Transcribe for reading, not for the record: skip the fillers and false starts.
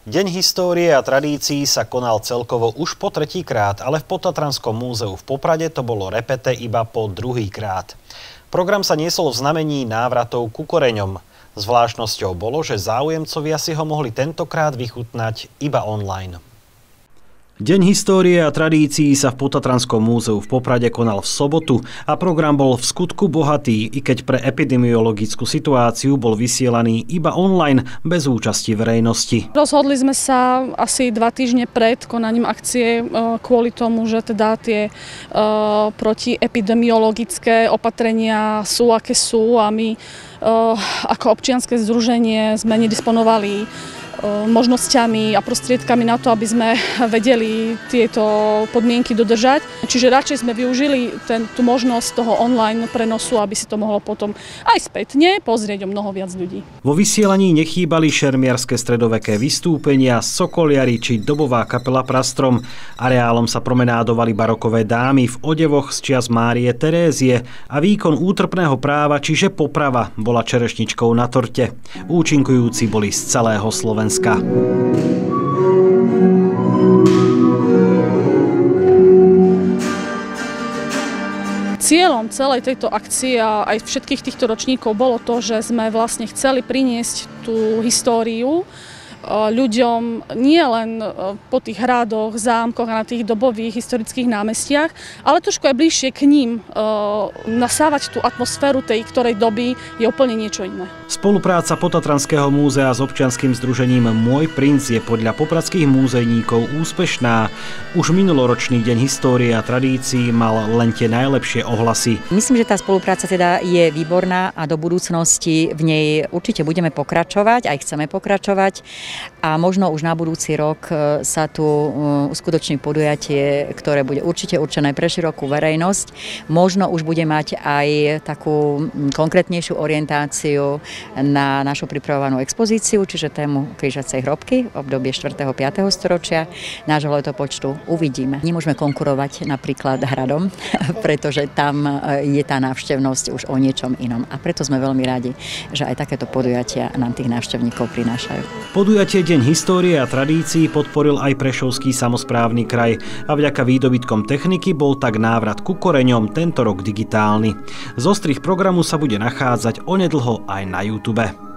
Deň histórie a tradícií sa konal celkovo už po tretíkrát, ale v Potatranskom múzeu v Poprade to bolo repete iba po druhýkrát. Program sa niesol v znamení návratov ku koreňom. Zvláštnosťou bolo, že záujemcovia si ho mohli tentokrát vychutnať iba online. Deň histórie a tradícií sa v Potatranskom múzeu v Poprade konal v sobotu a program bol v skutku bohatý, i keď pre epidemiologickú situáciu bol vysielaný iba online bez účasti verejnosti. Rozhodli sme sa asi 2 týždne pred konaním akcie kvôli tomu, že teda tie protiepidemiologické opatrenia sú, aké sú, a my ako občianske združenie sme nedisponovali možnosťami a prostriedkami na to, aby sme vedeli tieto podmienky dodržať. Čiže radšej sme využili tú možnosť toho online prenosu, aby si to mohlo potom aj spätne pozrieť o mnoho viac ľudí. Vo vysielaní nechýbali šermiarske stredoveké vystúpenia, sokoliari či dobová kapela Prastrom. Areálom sa promenádovali barokové dámy v odevoch z čias Márie Terézie a výkon útrpného práva, čiže poprava, bola čerešničkou na torte. Účinkujúci boli z celého Slovenska. Cieľom celej tejto akcie a aj všetkých týchto ročníkov bolo to, že sme vlastne chceli priniesť tú históriu ľuďom nie len po tých hradoch, zámkoch a na tých dobových historických námestiach, ale trošku aj bližšie k ním. Nasávať tú atmosféru tej ktorej doby je úplne niečo iné. Spolupráca Potatranského múzea s občianskym združením Môj princ je podľa popradských múzejníkov úspešná. Už minuloročný deň histórie a tradícií mal len tie najlepšie ohlasy. Myslím, že tá spolupráca teda je výborná a do budúcnosti v nej určite budeme pokračovať, aj chceme pokračovať. A možno už na budúci rok sa tu uskutoční podujatie, ktoré bude určite určené pre širokú verejnosť. Možno už bude mať aj takú konkrétnejšiu orientáciu na našu pripravovanú expozíciu, čiže tému Križacej hrobky, obdobie 4. a 5. storočia nášho letopočtu. Uvidíme. Nemôžeme konkurovať napríklad hradom, pretože tam je tá návštevnosť už o niečom inom. A preto sme veľmi radi, že aj takéto podujatia nám tých návštevníkov prinášajú. Podujatie Deň histórie a tradícií podporil aj Prešovský samosprávny kraj a vďaka výdobytkom techniky bol tak návrat ku koreňom tento rok digitálny. Z ostrých programu sa bude nachádzať onedlho aj na YouTube.